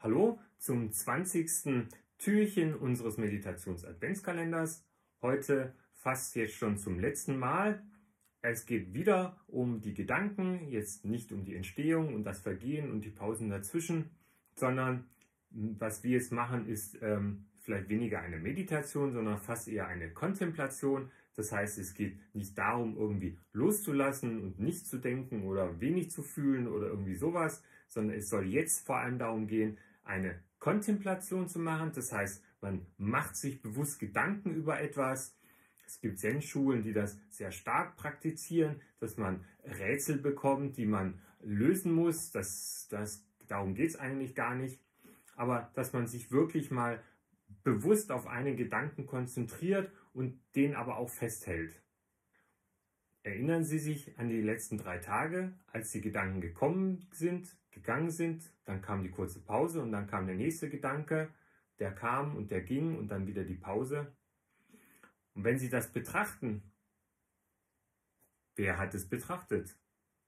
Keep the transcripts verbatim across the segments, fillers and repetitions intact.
Hallo zum zwanzigsten Türchen unseres Meditations-Adventskalenders. Heute fast jetzt schon zum letzten Mal. Es geht wieder um die Gedanken, jetzt nicht um die Entstehung und das Vergehen und die Pausen dazwischen, sondern was wir jetzt machen, ist ähm, vielleicht weniger eine Meditation, sondern fast eher eine Kontemplation. Das heißt, es geht nicht darum, irgendwie loszulassen und nicht zu denken oder wenig zu fühlen oder irgendwie sowas, sondern es soll jetzt vor allem darum gehen, eine Kontemplation zu machen. Das heißt, man macht sich bewusst Gedanken über etwas. Es gibt Zen-Schulen, die das sehr stark praktizieren, dass man Rätsel bekommt, die man lösen muss. Das, das, darum geht es eigentlich gar nicht. Aber dass man sich wirklich mal bewusst auf einen Gedanken konzentriert und den aber auch festhält. Erinnern Sie sich an die letzten drei Tage, als die Gedanken gekommen sind, gegangen sind, dann kam die kurze Pause und dann kam der nächste Gedanke, der kam und der ging und dann wieder die Pause. Und wenn Sie das betrachten, wer hat es betrachtet?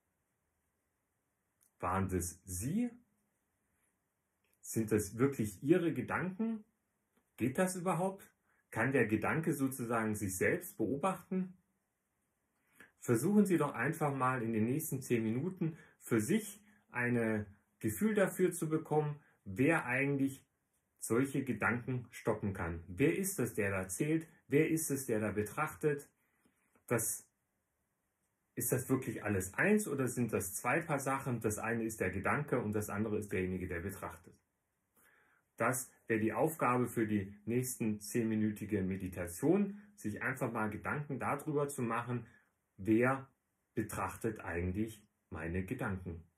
Waren das Sie? Sind das wirklich Ihre Gedanken? Geht das überhaupt? Kann der Gedanke sozusagen sich selbst beobachten? Versuchen Sie doch einfach mal in den nächsten zehn Minuten für sich ein Gefühl dafür zu bekommen, wer eigentlich solche Gedanken stoppen kann. Wer ist es, der da zählt? Wer ist es, der da betrachtet? Das, ist das wirklich alles eins oder sind das zwei Paar Sachen? Das eine ist der Gedanke und das andere ist derjenige, der betrachtet. Das wäre die Aufgabe für die nächsten zehnminütige Meditation, sich einfach mal Gedanken darüber zu machen, wer betrachtet eigentlich meine Gedanken.